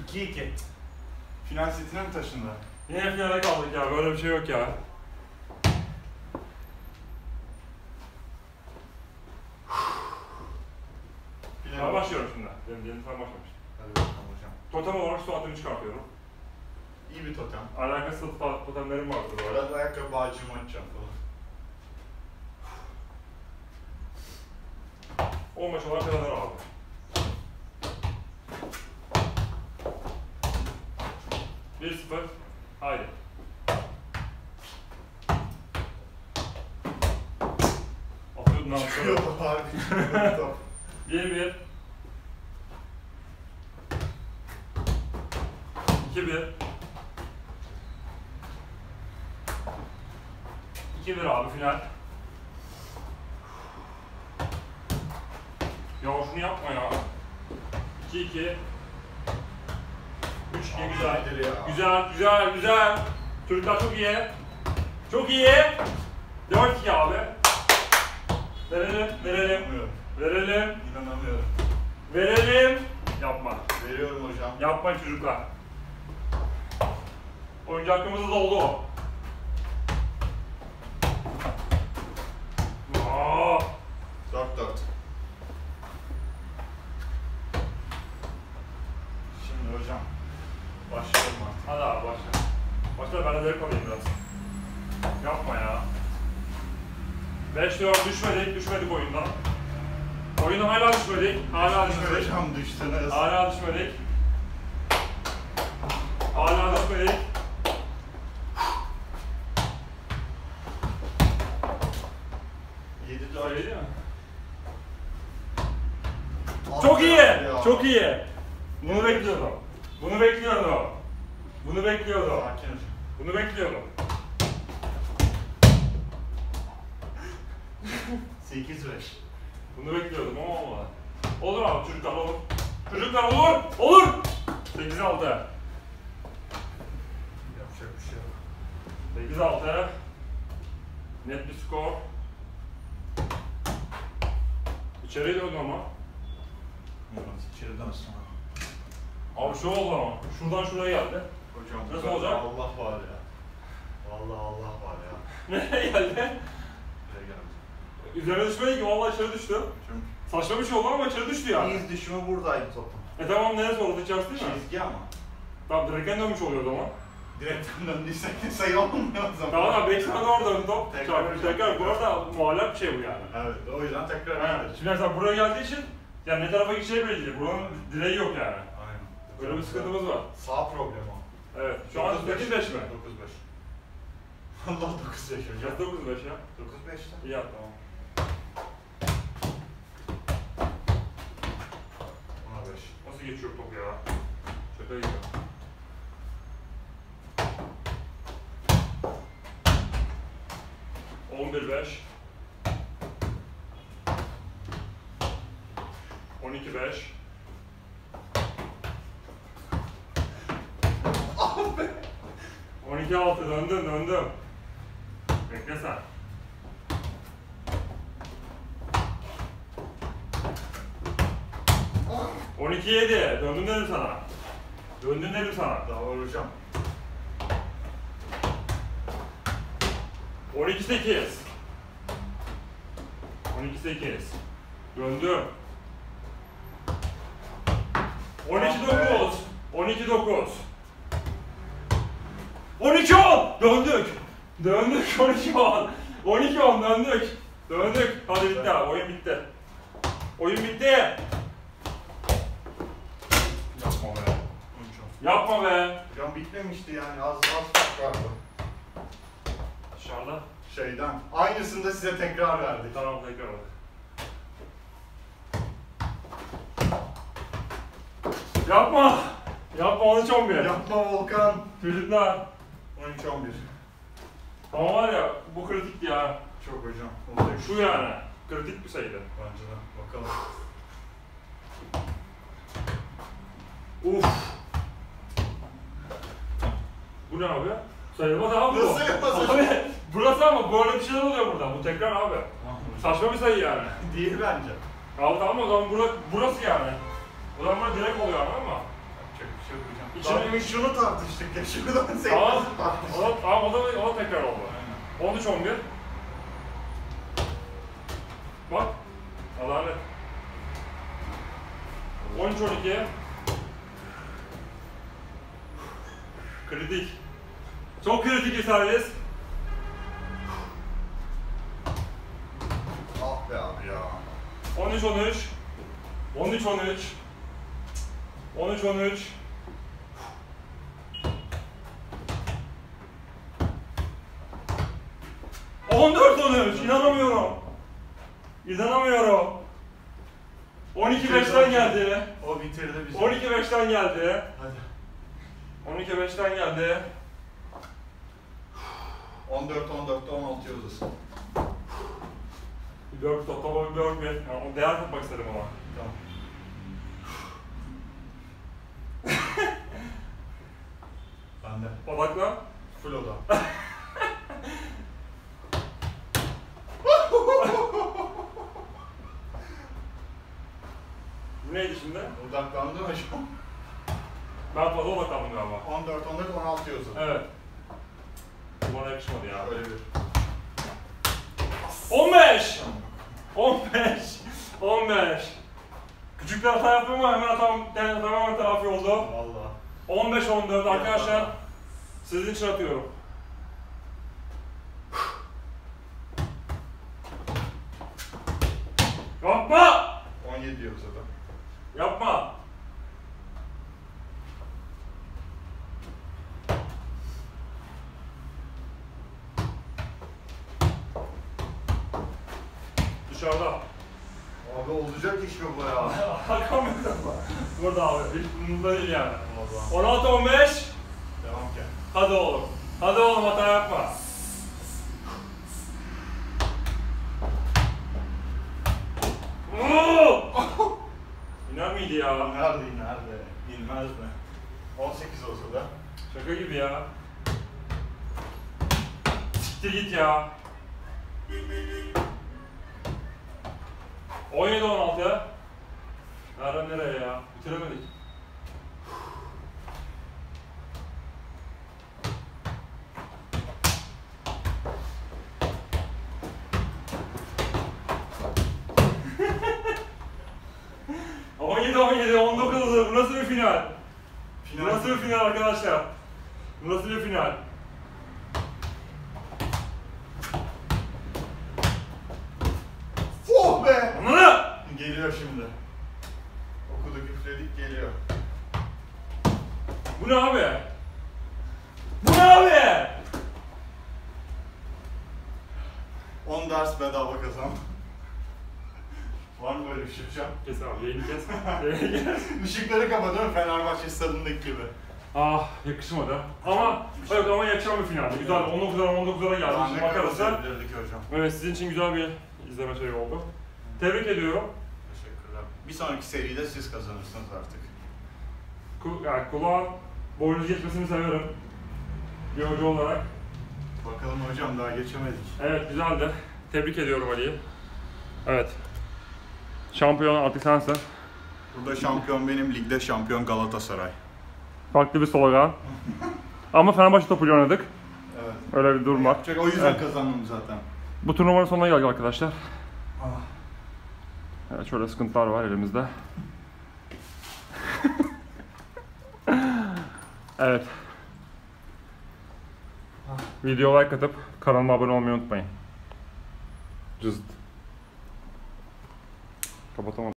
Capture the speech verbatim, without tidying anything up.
iki iki. Final setine mi taşındı? Yine finale kaldık ya, böyle bir şey yok ya. Ben başlıyorum şimdi. Benim diyelim sen başlamış. Hadi bakalım hocam. Totem olarak su atımı çıkartıyorum. İyi bir totem. Alakasız totemlerim vardır bu arada. Arada ayakkabı bağcığımı açacağım falan. on beş olarak kazanır abi. bir sıfır. Haydi. Atıyordun abi. Çıkıyordu harbi. Çıkıyordu top. bir bir. iki bir. iki bir abi final. Ya şunu yapma ya. iki iki. üç iki güzel. Güzel, güzel, güzel. Çocuklar çok iyi. Çok iyi. dört iki abi. Verelim, verelim. Verelim. İnanamıyorum. Verelim. Yapma. Veriyorum hocam. Yapma çocuklar. Oyuncu hakkımızda doldu. Aa. dört dört. Şimdi hocam. Başlayalım artık. Hadi abi başla. Başla, ben de zevk alayım biraz. Yapma ya. beş dört düşmedik, düşmedik oyundan. Oyundan hala düşmedik, hala düşmedik. Hocam düştünüz. Hala düşmedik. Hala düşmedik. yedi dört. Öyle değil mi? Çok iyi, çok iyi. Bunu bekliyordum. Bunu bekliyordum. Bunu bekliyordum. Sakin hocam. Bunu bekliyordum. sekiz beş. Bunu bekliyordum ama olmadı. Olur abi çocuklar, olur. Çocuklar olur, olur. sekiz altı. Yapacak bir şey yok. sekiz altı. Net bir skor. İçeriye döndü ama. Evet, içeri dönsün. Abi şu oldu ama. Şuradan şuraya geldi. Hocam nasıl olacak? Allah var ya. Vallahi Allah var ya. Nereye geldi? Buraya geldi. Üzerine düşmedi ki, vallahi içeri düştü. Hocam. Saçma bir şey oldu ama içeri düştü yani. İz düşümü buradaydı topun. E tamam, neresi orada, içerisi değil mi? Çizgi ama. Tamam, direkten dönmüş oluyor o zaman. Direkten döndüysek sayı olmuyor o zaman. Tamam abi, beş tane orada döndü top. Tekrar Çarpmış tekrar. Bu arada muallak bir şey bu yani. Evet, o yüzden tekrar Evet. gelir. Şimdi mesela buraya geldiği için yani ne tarafa gideceği belli değil. Buranın direği yok yani. Aynen. Böyle bir sıkıntımız var. Sağ problemi o. Evet. Şu an sekiz beş mi? dokuz beş. Allah dokuz beş hocam. Ya dokuz beş ya. dokuz beşte. İyi at, tamam. ona beş. Nasıl geçiyor top ya? Şaka gibi. on bir beş. on iki beş. Abi. on iki altı döndüm döndüm. Bekle sen. on iki yedi. Döndüm dedim sana. Döndüm dedim sana. Daha var hocam. on iki sekiz. on iki sekiz. Döndüm. on iki dokuz. on iki dokuz. on iki on. Döndük. Döndük on iki on. on iki on döndük. Döndük. Hadi bitti abi. Oyun bitti. Oyun bitti. Yapma be. Hocam. Yapma be. Hocam bitmemişti yani az az fark vardı. Dışarıda. Şeyden. Aynısını da size tekrar verdik. Tamam, tekrar bak. Yapma. Yapma, on üç on bir. Yapma Volkan. Çocuklar. on üç on bir. Ama var ya, bu kritikti ya. Çok hocam. Olacak. Şu yani. Kritik bir sayıydı. Bence de. Bakalım. Uf. Bu ne abi? Sayılmaz abi bu. Nasıl sayılmaz? Abi burası ama böyle bir şeyler oluyor burada. Bu tekrar abi. Saçma bir sayı yani. Değil bence. Abi tamam, o zaman burası, burası yani. O zaman böyle direkt oluyor, anladın mı? Yapacak bir şey yok hocam. İçine- Daha demin şunu tartıştık ya. Şuradan Tamam. sekmesi O tartıştık. da, tamam o da, o da tekrar oldu. Aynen. on üç on bir. Bak. Adalet. on üç on iki. Kritik. Çok kritik bir servis. Ah be abi ya. on üç on üç. on üç on üç. on üç on üç. on dört on üç. İnanamıyorum. İnanamıyorum. on iki beşten geldi. O bitirdi bizi. on iki beşten geldi. Hadi. on iki beşten geldi. on dört on dörtte on altı uzasın. Bir dört toplama bir dört bir. Yani o değer tutmak istedim ama. Tamam. Ben de. Odakla. Full oda. Bu neydi şimdi? Odaklandın hocam. Ben fazla odaklandım galiba. on dört on dört on altı uzun. Evet. Bu bana yakışmadı ya. Öyle bir. on beş! on beş! on beş! Küçükler hata yaptım ama hemen hatam tamamen telafi oldu. Valla. on beş on dört arkadaşlar. Sizin için atıyorum. Yapma! on yedi diyoruz adam. Yapma! Dışarıda. Abi olacak iş mi bu ya? Hakan Bey burada abi. Hiç bunda değil yani. Valla. on altı on beş. Devam ki. Hadi oğlum. Hadi oğlum hata yapma. Oo! İner miydi ya? Nerede nerede? İnmez mi? on sekiz olsa da. Şaka gibi ya. Siktir git ya. on yedi on altı. Nereden nereye ya? Bitiremedik. on yedi on yedi on dokuz. Bu nasıl bir final? Bu nasıl bir final arkadaşlar? Bu nasıl bir final? Oh be! Anladın? Geliyor şimdi. Okuduk üfledik geliyor. Bu ne abi? Bu ne abi? on ders bedava kazan. Var mı böyle bir şey hocam? Kes abi, yayını kes. Yayını kes. Işıkları kapatıyorum Fenerbahçe stadındaki gibi. Ah, yakışmadı. Ama, evet ama yakışan bir finaldi. Güzel, on dokuzdan on dokuzlara geldi. Şimdi makarası. Bildirdik hocam. Evet, sizin için güzel bir izleme şey oldu. Tebrik ediyorum. Teşekkürler. Bir sonraki seride siz kazanırsınız artık. Ku yani kulağın boynuz geçmesini severim. Bir hoca olarak. Bakalım hocam daha geçemedik. Evet, güzeldi. Tebrik ediyorum Ali'yi. Evet. Şampiyon artık sensin. Burada şampiyon benim, ligde şampiyon Galatasaray. Farklı bir slogan. Ama Fenerbahçe topuyla oynadık. Evet. Öyle bir durum var. Çok, o yüzden Evet. kazandım zaten. Bu turnuvanın sonuna geldik arkadaşlar. Ah. Evet, şöyle sıkıntılar var elimizde. Evet. Videoya like atıp kanalıma abone olmayı unutmayın. Cızd. Kapatamadım.